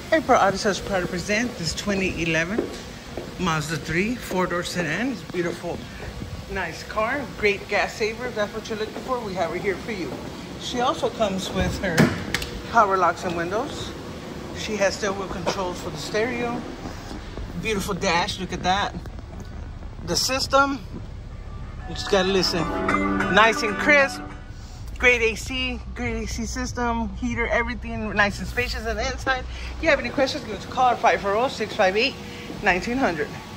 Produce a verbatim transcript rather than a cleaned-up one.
Hey, Pro Auto Sales proud to present this twenty eleven Mazda three four-door sedan. It's beautiful, nice car, great gas saver. If that's what you're looking for, we have her here for you. She also comes with her power locks and windows. She has steering wheel controls for the stereo. Beautiful dash, look at that. The system, you just gotta listen. Nice and crisp. Great A C, great A C system, heater, everything nice and spacious on the inside. If you have any questions, give us a call at five four zero, six five eight, one nine zero zero.